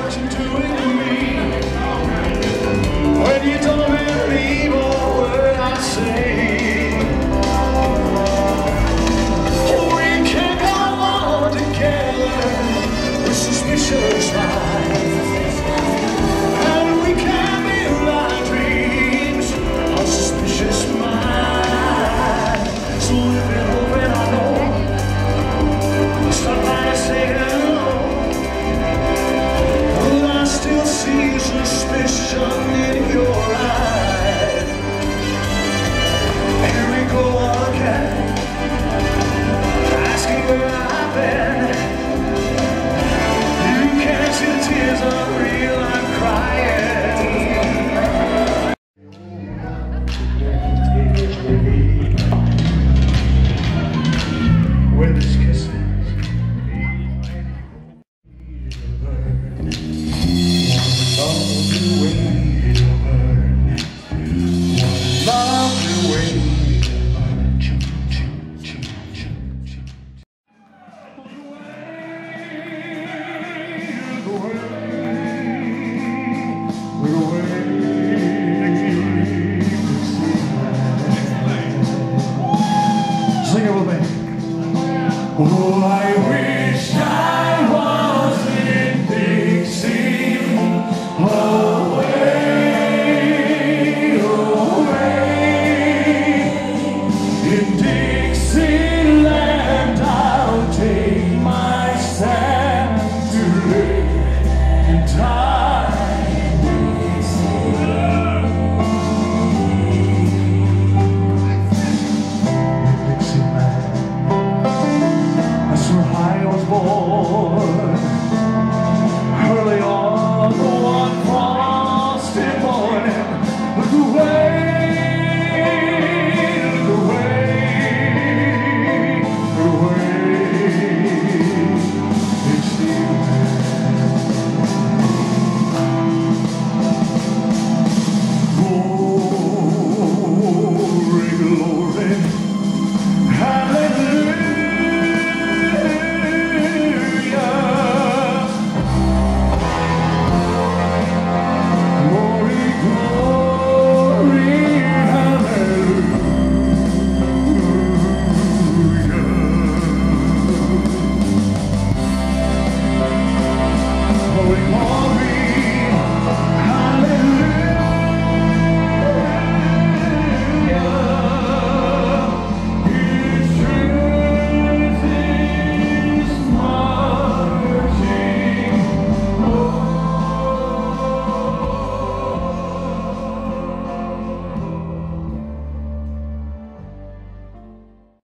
what you're doing to me. When you don't believe a word I say, we can go on together with suspicious minds, and we can build our dreams on suspicious minds. So if you're hoping I know, stop by and say hello. But I still see suspicion in your eyes. Here we go again, asking where I've been. You can't see the tears are real, I'm crying. When this kisses sing it with me. Oh, I wish I was in Dixie, away, away. In Dixieland I'll take my stand to live in time. I was born early on one frosty morning. Look away, look away, look away. Glory, glory, hallelujah. Going on.